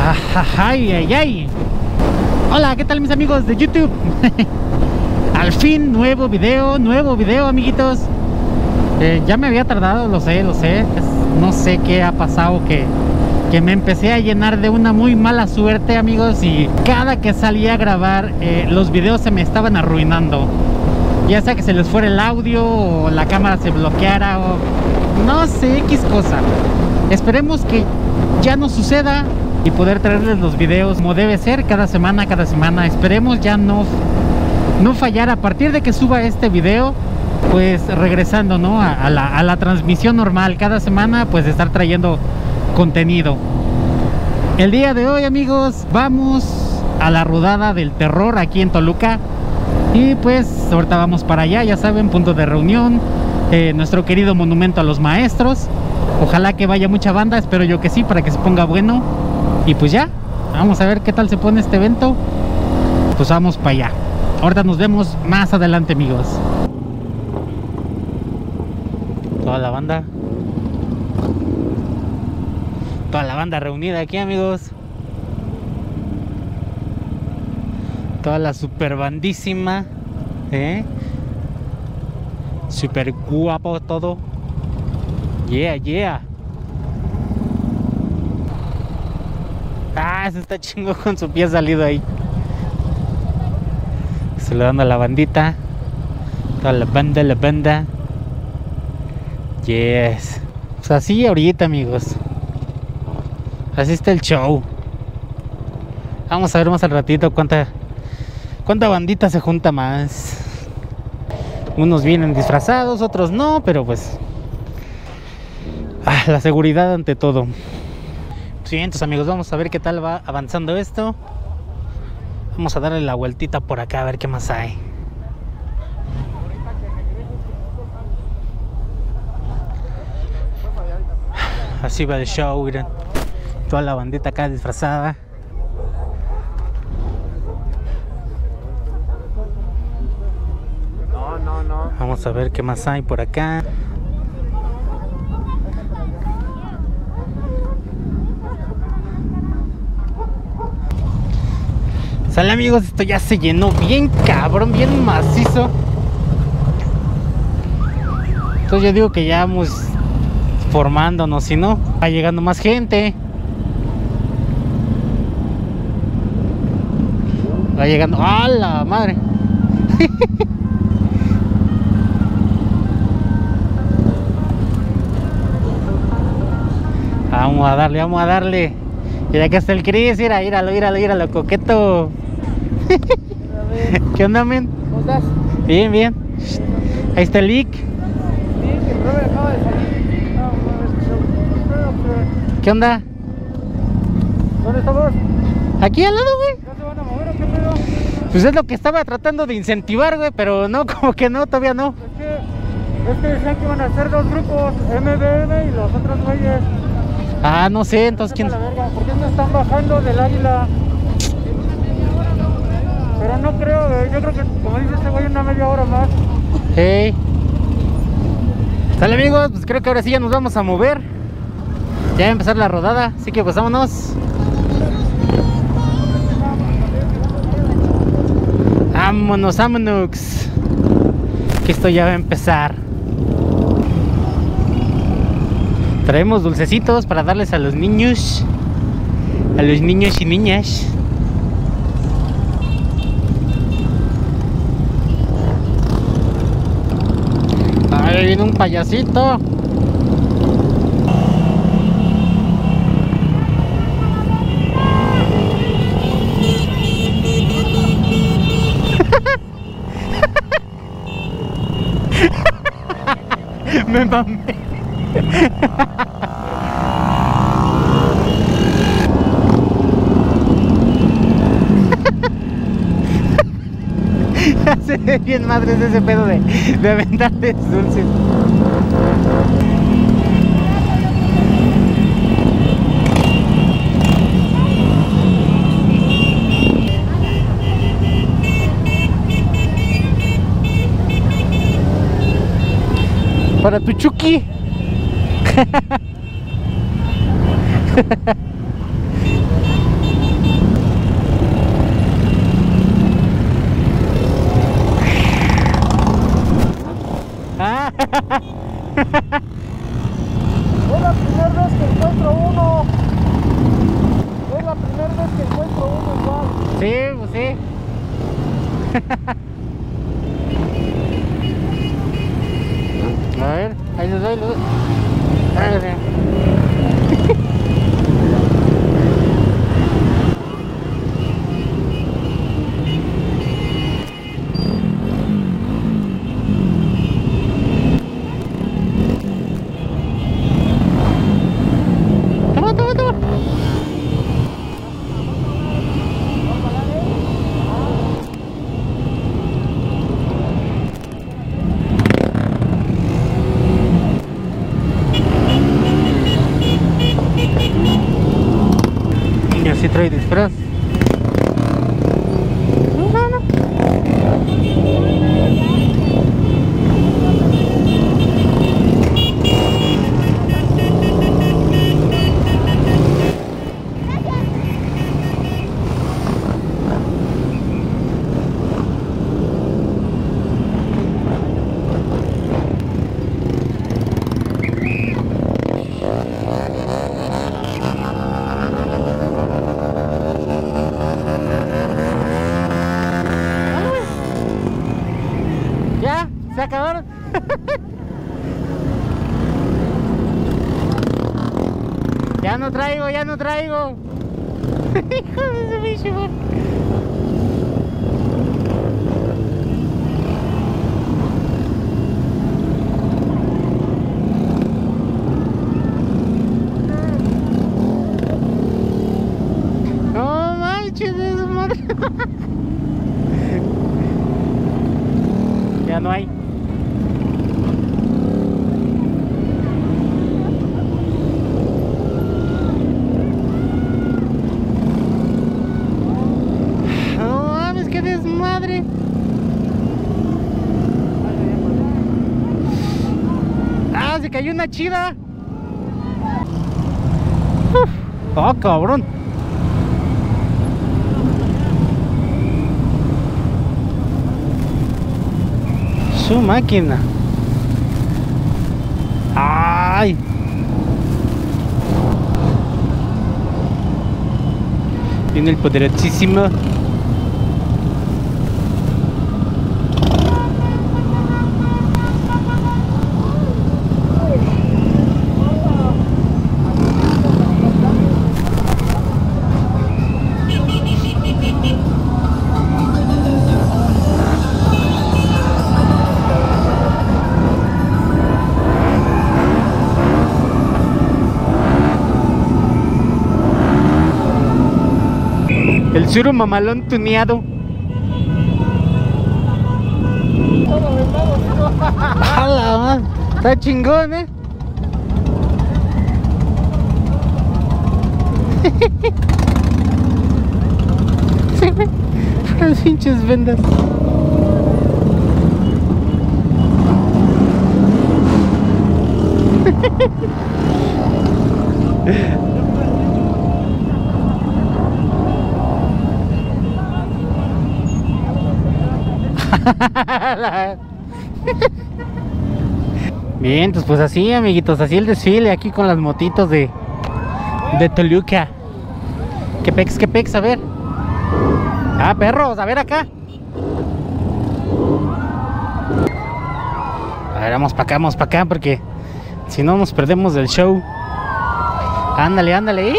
Ay, ay, ay. Hola, ¿qué tal mis amigos de YouTube? Al fin, nuevo video, amiguitos. Ya me había tardado, lo sé. No sé qué ha pasado, que me empecé a llenar de una muy mala suerte, amigos. Y cada que salía a grabar, los videos se me estaban arruinando. Ya sea que se les fuera el audio, o la cámara se bloqueara, o no sé, X cosa. Esperemos que ya no suceda y poder traerles los videos como debe ser, cada semana. Esperemos ya no fallar a partir de que suba este video, pues regresando, ¿no? a la transmisión normal cada semana, pues estar trayendo contenido. El día de hoy, amigos, vamos a la rodada del terror aquí en Toluca. Y pues ahorita vamos para allá, ya saben, punto de reunión, nuestro querido monumento a los maestros. Ojalá que vaya mucha banda, espero yo que sí, para que se ponga bueno. Y pues ya, vamos a ver qué tal se pone este evento. Pues vamos para allá. Ahorita nos vemos más adelante, amigos. Toda la banda reunida aquí, amigos. Toda la super bandísima, super guapo todo. Yeah. Ah, se está chingo con su pie salido ahí. Saludando a la bandita. Toda la banda. Yes. Pues así ahorita, amigos. Así está el show. Vamos a ver más al ratito cuánta bandita se junta más. Unos vienen disfrazados, otros no, pero pues la seguridad ante todo. Sí, entonces, amigos, vamos a ver qué tal va avanzando esto. Vamos a darle la vueltita por acá a ver qué más hay. Así va el show, miren. Toda la bandita acá disfrazada. No. Vamos a ver qué más hay por acá. Sale, amigos, esto ya se llenó bien cabrón, bien macizo. Entonces yo digo que ya vamos formándonos, si no, va llegando más gente. Va llegando. ¡A la madre! Vamos a darle. Y acá está el Chris, míralo, coqueto. ¿Qué onda, men? ¿Cómo estás? Bien. Ahí está el Lick. Sí, que el Robert acaba de salir. ¿Qué onda? ¿Dónde estamos? Aquí al lado, güey. ¿Ya se van a mover o qué pedo? Pues es lo que estaba tratando de incentivar, güey, pero no, como que no, todavía no. Es que decían que iban a ser dos grupos, MBM y los otros güeyes. Ah, no sé, entonces quién. ¿Por qué no están bajando del Águila? Pero no creo, güey. Yo creo que, como dice este güey, una media hora más. Hey. Sale, amigos, pues creo que ahora sí ya nos vamos a mover. Ya va a empezar la rodada, así que pues vámonos. Vámonos. Que esto ya va a empezar. Traemos dulcecitos para darles a los niños y niñas. Ahí viene un payasito. Me mamé. Se ve bien madres ese pedo de aventarles dulces. Para tu Chucky. Sí, pues sí. A ver, ahí los doy, los doy. Toma, toma, toma. Y así trae disfraz. No, no. Ya, se acabaron. Ya no traigo, ya no traigo. Hijo de ese bicho. No manches, de su madre. Ya no hay. No mames, qué desmadre. Ah, se cayó una chida. Ah, cabrón. Su máquina. Ay. Viene el poderosísimo. El suro mamalón tuneado. ¡Hala, man! Está chingón, Sí, güey. Las pinches vendas. Bien, pues así, amiguitos, así el desfile aquí con las motitos de Toluca. ¿Qué pex? A ver. Ah, perros, a ver acá. A ver, vamos para acá, porque si no nos perdemos del show. Ándale, ándale.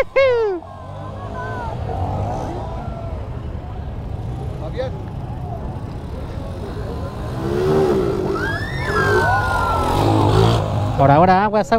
Ahora, aguas.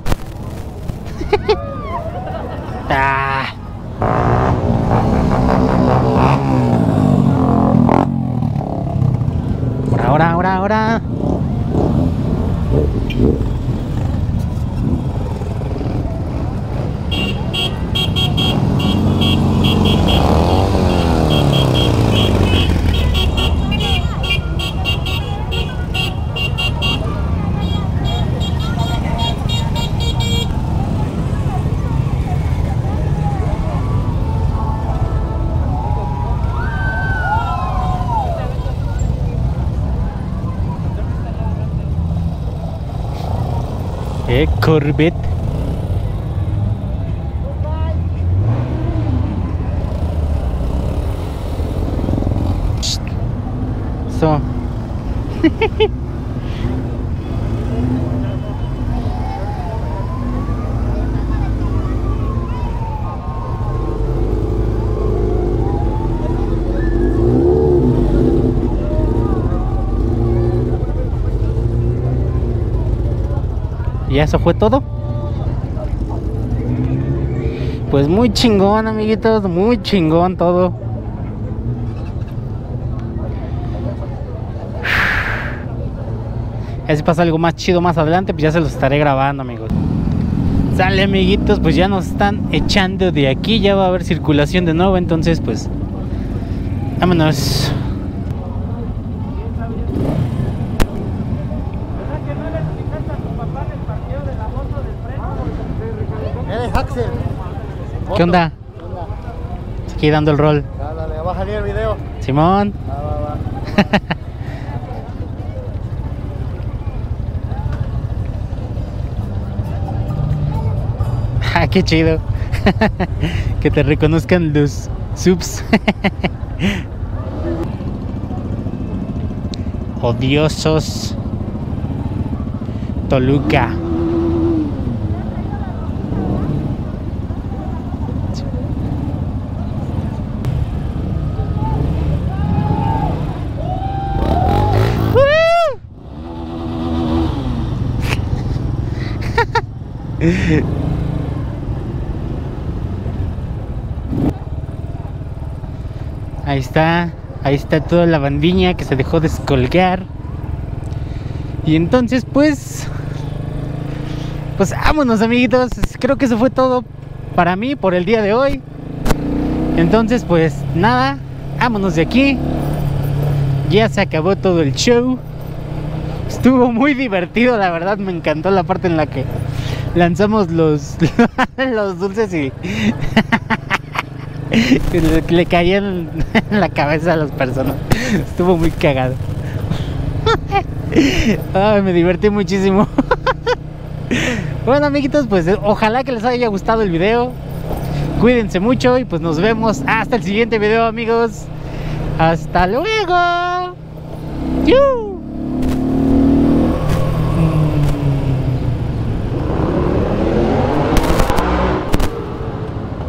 Ah. Ahora. Corvette. Y eso fue todo. Pues muy chingón, amiguitos, muy chingón todo. Ya si pasa algo más chido más adelante, pues ya se los estaré grabando, amigos. Sale, amiguitos, pues ya nos están echando de aquí. Ya va a haber circulación de nuevo, entonces pues vámonos. Axel. ¿Qué onda? Aquí dando el rol. Dale, va a salir el video. Simón. Va. Ah, qué chido. Que te reconozcan los subs. Odiosos. Toluca. Ahí está toda la bandiña que se dejó descolgar. Y entonces pues vámonos, amiguitos. Creo que eso fue todo para mí por el día de hoy. Entonces pues nada, vámonos de aquí. Ya se acabó todo el show. Estuvo muy divertido, la verdad, me encantó la parte en la que lanzamos los dulces y le caían en la cabeza a las personas. Estuvo muy cagado. Ay, me divertí muchísimo. Bueno, amiguitos, pues ojalá que les haya gustado el video. Cuídense mucho y pues nos vemos hasta el siguiente video, amigos. Hasta luego. ¡Yu!